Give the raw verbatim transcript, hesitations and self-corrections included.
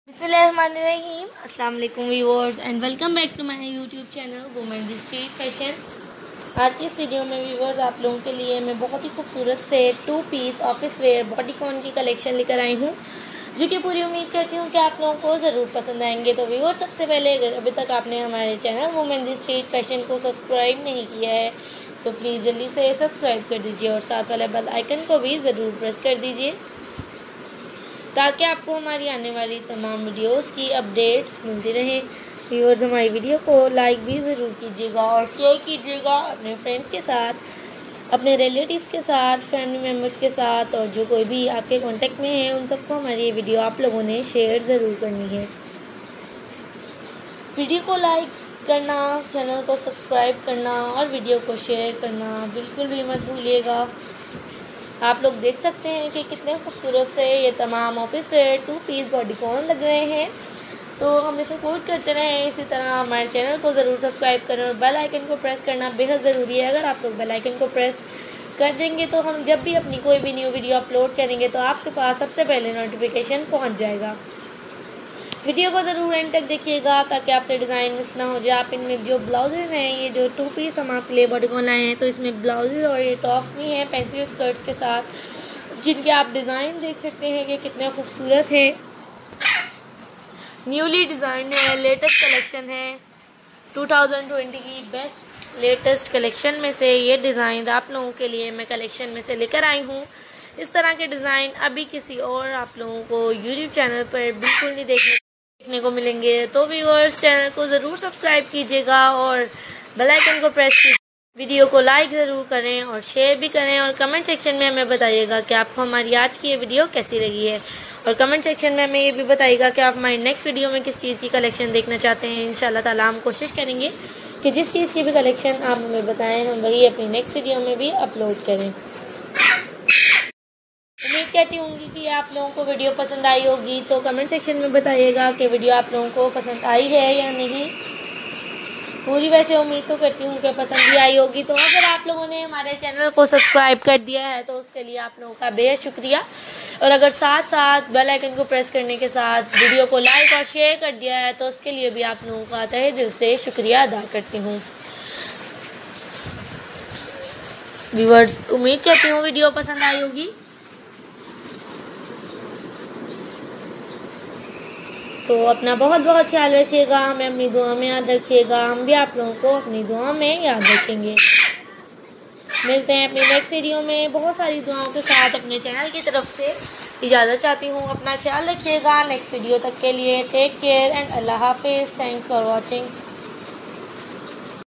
बिस्मिल्लाहिर्रहमानिर्रहीम। अस्सलाम वालेकुम viewers and welcome back to my YouTube channel women the street fashion. आज की इस वीडियो में व्यूअर्स आप लोगों के लिए मैं बहुत ही खूबसूरत से two piece office wear bodycon की कलेक्शन लेकर आई हूँ, जो कि पूरी उम्मीद करती हूँ कि आप लोगों को ज़रूर पसंद आएंगे। तो व्यूअर्स, सबसे पहले अगर अभी तक आपने हमारे channel women the street fashion को सब्सक्राइब नहीं किया है तो प्लीज़ जल्दी से सब्सक्राइब कर दीजिए और साथ वाले बेल आइकन को भी ज़रूर प्रेस कर दीजिए ताकि आपको हमारी आने वाली तमाम वीडियोस की अपडेट्स मिलती रहें। व्यूअर्स, हमारी वीडियो को लाइक भी ज़रूर कीजिएगा और शेयर कीजिएगा अपने फ्रेंड्स के साथ, अपने रिलेटिव्स के साथ, फैमिली मेम्बर्स के साथ, और जो कोई भी आपके कांटेक्ट में है उन सबको हमारी ये वीडियो आप लोगों ने शेयर ज़रूर करनी है। वीडियो को लाइक करना, चैनल को सब्सक्राइब करना और वीडियो को शेयर करना बिल्कुल भी मत भूलिएगा। आप लोग देख सकते हैं कि कितने खूबसूरत से ये तमाम office wear two piece bodycon लग रहे हैं। तो हमें सपोर्ट करते रहें, इसी तरह हमारे चैनल को ज़रूर सब्सक्राइब करें और बेल आइकन को प्रेस करना बेहद ज़रूरी है। अगर आप लोग बेल आइकन को प्रेस कर देंगे तो हम जब भी अपनी कोई भी न्यू वीडियो अपलोड करेंगे तो आपके पास सबसे पहले नोटिफिकेशन पहुंच जाएगा। वीडियो को ज़रूर एंड तक देखिएगा ताकि आपसे डिज़ाइन मिस ना हो जाए। आप इनमें जो ब्लाउजेज़ हैं, ये जो टू पीस हम आपके लिए बॉडीकॉन लाए हैं, तो इसमें ब्लाउजेज़ और ये टॉप भी हैं पेंसिल स्कर्ट्स के साथ, जिनके आप डिज़ाइन देख सकते हैं कि कितने खूबसूरत है। न्यूली डिज़ाइन है, लेटेस्ट कलेक्शन है, टू थाउजेंड ट्वेंटी की बेस्ट लेटेस्ट कलेक्शन में से ये डिज़ाइन आप लोगों के लिए मैं कलेक्शन में से लेकर आई हूँ। इस तरह के डिज़ाइन अभी किसी और आप लोगों को यूट्यूब चैनल पर बिल्कुल नहीं देखने देखने को मिलेंगे। तो व्यूअर्स, चैनल को ज़रूर सब्सक्राइब कीजिएगा और बेल आइकन को प्रेस कीजिए। वीडियो को लाइक ज़रूर करें और शेयर भी करें और कमेंट सेक्शन में हमें बताइएगा कि आपको हमारी आज की ये वीडियो कैसी लगी है। और कमेंट सेक्शन में हमें ये भी बताइएगा कि आप हमारी नेक्स्ट वीडियो में किस चीज़ की कलेक्शन देखना चाहते हैं। इंशाल्लाह ताला हम कोशिश करेंगे कि जिस चीज़ की भी कलेक्शन आप हमें बताएं हम वही अपनी नेक्स्ट वीडियो में भी अपलोड करें। उम्मीद करती हूँ कि आप लोगों को वीडियो पसंद आई होगी, तो कमेंट सेक्शन में बताइएगा कि वीडियो आप लोगों को पसंद आई है या नहीं। पूरी वैसे उम्मीद तो करती हूँ कि पसंद भी आई होगी। तो अगर आप लोगों ने हमारे चैनल को सब्सक्राइब कर दिया है तो उसके लिए आप लोगों का बेहद शुक्रिया, और अगर साथ साथ बेल आइकन को प्रेस करने के साथ वीडियो को लाइक और शेयर कर दिया है तो उसके लिए भी आप लोगों का तहे दिल से शुक्रिया अदा करती हूँ। व्यूअर्स, उम्मीद करती हूँ वीडियो पसंद आई होगी। तो अपना बहुत बहुत ख्याल रखिएगा, हमें अपनी दुआ में याद रखिएगा, हम भी आप लोगों को अपनी दुआ में याद रखेंगे। मिलते हैं अपनी नेक्स्ट वीडियो में बहुत सारी दुआओं के साथ। अपने चैनल की तरफ से इजाज़त चाहती हूँ। अपना ख्याल रखिएगा। नेक्स्ट वीडियो तक के लिए टेक केयर एंड अल्लाह हाफिज़। Thanks for watching.